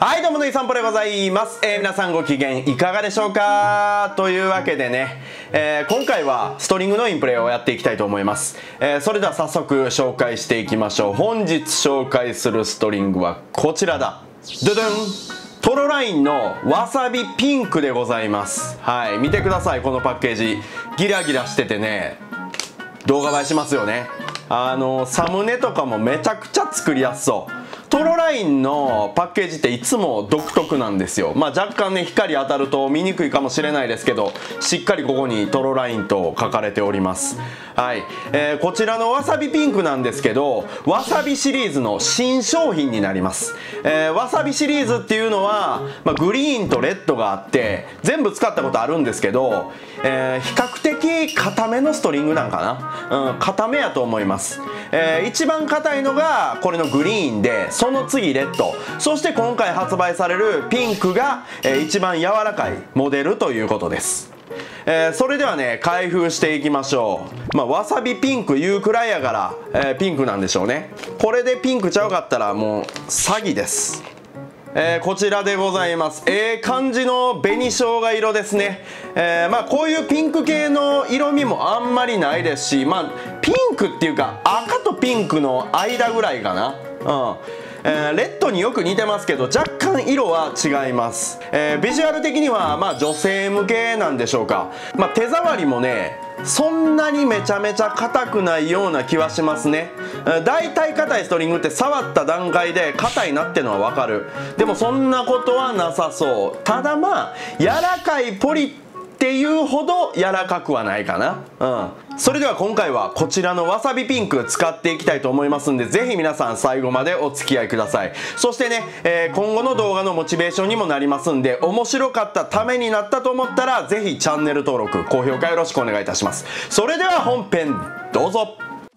はい、どうもぬいさんぽでございます。皆さんご機嫌いかがでしょうかというわけでね、今回はストリングのインプレをやっていきたいと思います。それでは早速紹介していきましょう。本日紹介するストリングはこちらだ。ドゥドゥン、トロラインのわさびピンクでございます。はい、見てください、このパッケージ。ギラギラしててね、動画映えしますよね。サムネとかもめちゃくちゃ作りやすそう。トロラインのパッケージっていつも独特なんですよ。まあ若干ね、光当たると見にくいかもしれないですけど、しっかりここにトロラインと書かれております。はい、こちらのわさびピンクなんですけど、わさびシリーズの新商品になります。わさびシリーズっていうのは、グリーンとレッドがあって全部使ったことあるんですけど、比較的硬めのストリングなんかな、硬めやと思います。一番硬いのがこれのグリーンで、その次レッド、そして今回発売されるピンクが、一番柔らかいモデルということです。それではね、開封していきましょう。わさびピンク言うくらいやから、ピンクなんでしょうね。これでピンクちゃうかったらもう詐欺です。こちらでございます。感じの紅生姜色ですね。こういうピンク系の色味もあんまりないですし、ピンクっていうか赤とピンクの間ぐらいかな。レッドによく似てますけど、若干色は違います。ビジュアル的には女性向けなんでしょうか。手触りもね、そんなにめちゃめちゃ硬くないような気はしますね。だいたい硬いストリングって触った段階で硬いなってのは分かる。でもそんなことはなさそう。ただ柔らかいポリっていうほど柔らかくはないかな。それでは今回はこちらのわさびピンク使っていきたいと思いますんで、ぜひ皆さん最後までお付き合いください。そしてね、今後の動画のモチベーションにもなりますんで、面白かった、ためになったと思ったらぜひチャンネル登録高評価よろしくお願いいたします。それでは本編どうぞ。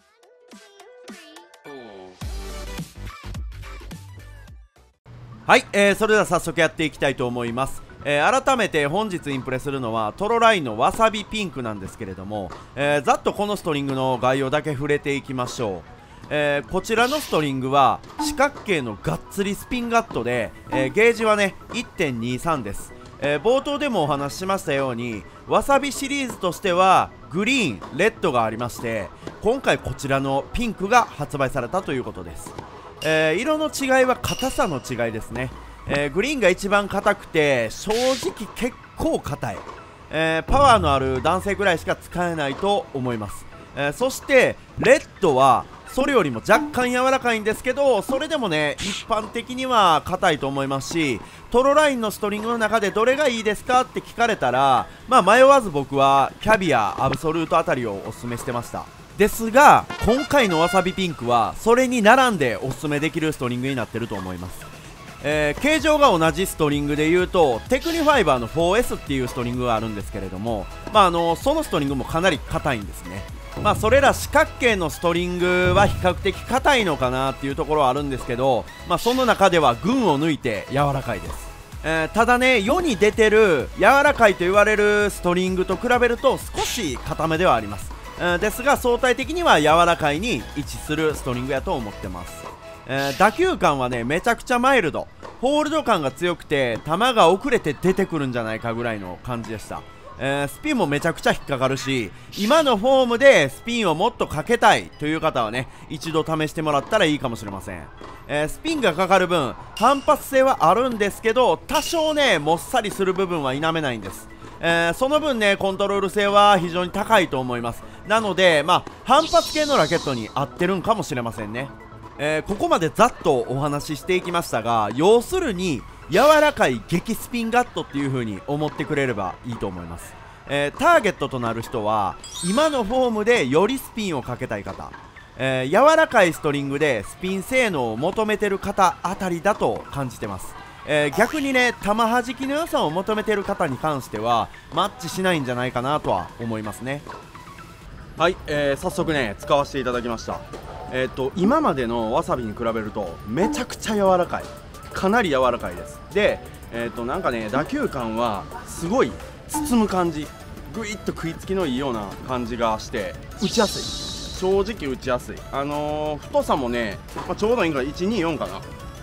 はい、それでは早速やっていきたいと思います。改めて本日インプレするのはトロラインのわさびピンクなんですけれども、ざっとこのストリングの概要だけ触れていきましょう。こちらのストリングは四角形のがっつりスピンガットで、ゲージはね 1.23 です。冒頭でもお話ししましたように、わさびシリーズとしてはグリーン、レッドがありまして、今回こちらのピンクが発売されたということです。色の違いは硬さの違いですね。グリーンが一番硬くて、正直結構硬い、パワーのある男性ぐらいしか使えないと思います。そしてレッドはそれよりも若干柔らかいんですけど、それでもね一般的には硬いと思いますし、トロラインのストリングの中でどれがいいですかって聞かれたら、迷わず僕はキャビア、アブソルートあたりをおすすめしてました。ですが今回のわさびピンクはそれに並んでおすすめできるストリングになってると思います。形状が同じストリングでいうと、テクニファイバーの 4S っていうストリングがあるんですけれども、そのストリングもかなり硬いんですね。それら四角形のストリングは比較的硬いのかなっていうところはあるんですけど、その中では群を抜いて柔らかいです。ただね、世に出てる柔らかいと言われるストリングと比べると少し硬めではあります。ですが相対的には柔らかいに位置するストリングやと思ってます。打球感はねめちゃくちゃマイルド、ホールド感が強くて球が遅れて出てくるんじゃないかぐらいの感じでした。スピンもめちゃくちゃ引っかかるし、今のフォームでスピンをもっとかけたいという方はね一度試してもらったらいいかもしれません。スピンがかかる分反発性はあるんですけど、多少ねもっさりする部分は否めないんです。その分ねコントロール性は非常に高いと思います。なので反発系のラケットに合ってるんかもしれませんね。ここまでざっとお話ししていきましたが、要するに柔らかい激スピンガットっていう風に思ってくれればいいと思います。ターゲットとなる人は今のフォームでよりスピンをかけたい方、柔らかいストリングでスピン性能を求めてる方あたりだと感じてます。逆にね球弾きの良さを求めてる方に関してはマッチしないんじゃないかなとは思いますね。はい、早速ね使わせていただきました。今までのわさびに比べるとめちゃくちゃ柔らかい、かなり柔らかいです。で、なんかね打球感はすごい包む感じ、ぐいっと食いつきのいいような感じがして打ちやすい、正直打ちやすい。太さもね、ちょうどいいから124かな、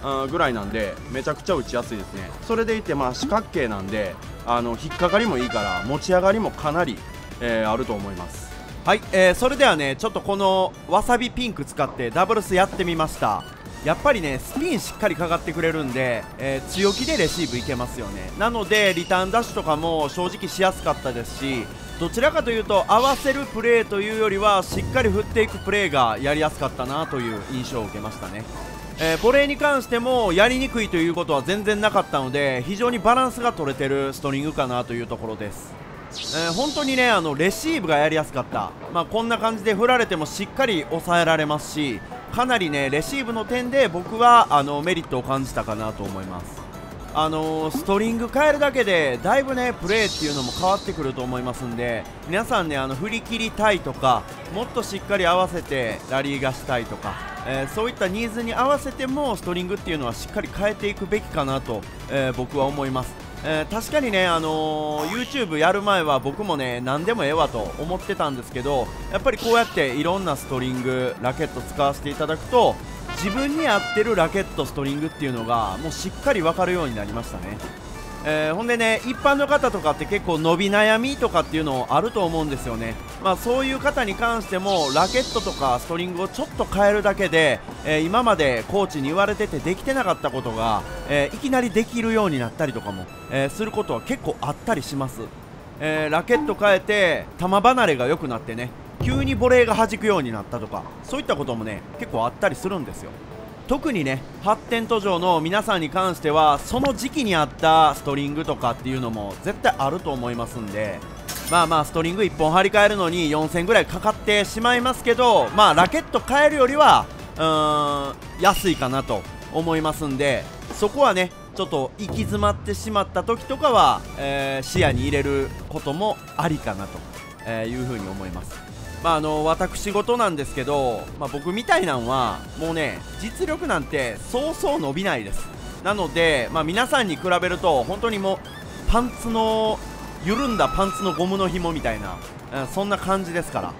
ぐらいなんでめちゃくちゃ打ちやすいですね。それでいて四角形なんで引っかかりもいいから持ち上がりもかなり、あると思います。 はい、それではねちょっとこのわさびピンク使ってダブルスやってみました。やっぱりねスピンしっかりかかってくれるんで、強気でレシーブいけますよね。なのでリターンダッシュとかも正直しやすかったですし、どちらかというと合わせるプレーというよりはしっかり振っていくプレーがやりやすかったなという印象を受けましたね。ボレーに関してもやりにくいということは全然なかったので非常にバランスが取れてるストリングかなというところです。本当にねレシーブがやりやすかった、こんな感じで振られてもしっかり抑えられますし、かなりねレシーブの点で僕はメリットを感じたかなと思います。ストリング変えるだけでだいぶねプレーっていうのも変わってくると思いますんで、皆さんね振り切りたいとかもっとしっかり合わせてラリーがしたいとか、そういったニーズに合わせてもストリングっていうのはしっかり変えていくべきかなと、僕は思います。確かにね、YouTube やる前は僕もね何でもええわと思ってたんですけど、やっぱりこうやっていろんなストリングラケット使わせていただくと自分に合ってるラケットストリングっていうのがもうしっかり分かるようになりましたね。ほんでね一般の方とかって結構伸び悩みとかっていうのあると思うんですよね。そういう方に関してもラケットとかストリングをちょっと変えるだけで、今までコーチに言われててできてなかったことが、いきなりできるようになったりとかも、することは結構あったりします。ラケット変えて球離れが良くなってね急にボレーが弾くようになったとか、そういったこともね結構あったりするんですよ。特にね発展途上の皆さんに関してはその時期に合ったストリングとかっていうのも絶対あると思いますんで、ストリング1本張り替えるのに4000ぐらいかかってしまいますけど、ラケット変えるよりは安いかなと思いますんで、そこはねちょっと行き詰まってしまった時とかは、視野に入れることもありかなというふうに思います。私事なんですけど、僕みたいなんはもうね実力なんてそうそう伸びないです。なので、皆さんに比べると本当にもうパンツの緩んだパンツのゴムの紐みたいな、そんな感じですから、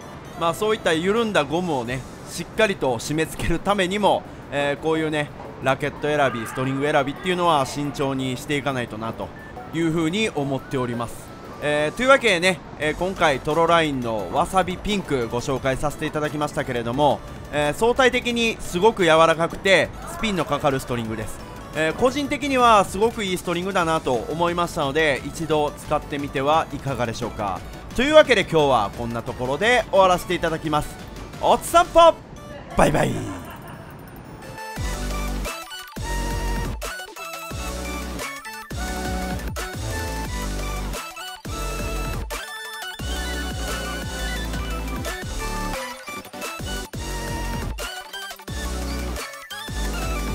そういった緩んだゴムをねしっかりと締め付けるためにも、こういうねラケット選びストリング選びっていうのは慎重にしていかないとなというふうに思っております。というわけでね、今回トロラインのわさびピンクご紹介させていただきましたけれども、相対的にすごく柔らかくてスピンのかかるストリングです。個人的にはすごくいいストリングだなと思いましたので一度使ってみてはいかがでしょうか。というわけで今日はこんなところで終わらせていただきます。おつさんぽバイバイ。